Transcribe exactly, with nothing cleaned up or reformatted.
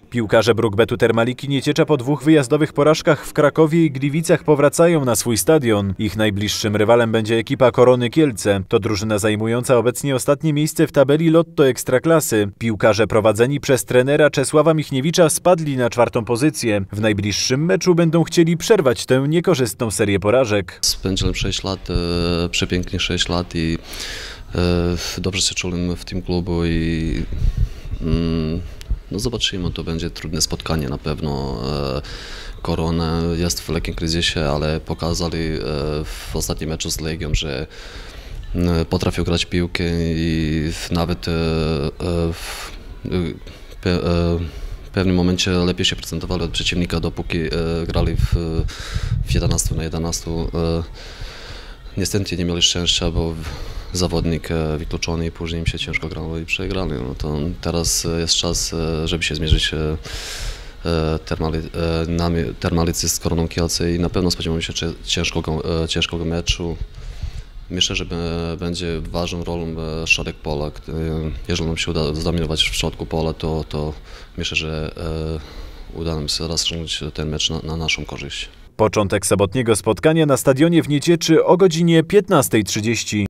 Piłkarze Brukbetu Termaliki Nieciecza po dwóch wyjazdowych porażkach w Krakowie i Gliwicach powracają na swój stadion. Ich najbliższym rywalem będzie ekipa Korony Kielce. To drużyna zajmująca obecnie ostatnie miejsce w tabeli Lotto Ekstraklasy. Piłkarze prowadzeni przez trenera Czesława Michniewicza spadli na czwartą pozycję. W najbliższym meczu będą chcieli przerwać tę niekorzystną serię porażek. Spędziłem sześć lat, e, przepięknie sześć lat i e, dobrze się czułem w tym klubu i mm, no zobaczymy, to będzie trudne spotkanie na pewno. E, Korona jest w lekkim kryzysie, ale pokazali e, w ostatnim meczu z Legią, że e, potrafią grać piłkę i nawet e, e, w, pe, e, w pewnym momencie lepiej się prezentowali od przeciwnika, dopóki e, grali w, w jedenastu na jedenastu. E, niestety nie mieli szczęścia, bo zawodnik wykluczony i później im się ciężko grało i przegrali. No to teraz jest czas, żeby się zmierzyć termali, Termalicy z Koroną Kielce i na pewno spodziewamy się ciężkiego, ciężkiego meczu. Myślę, że będzie ważną rolą środek pola. Jeżeli nam się uda zdominować w środku pola, to, to myślę, że uda nam się rozstrzygnąć ten mecz na, na naszą korzyść. Początek sobotniego spotkania na stadionie w Niecieczy o godzinie piętnastej trzydzieści.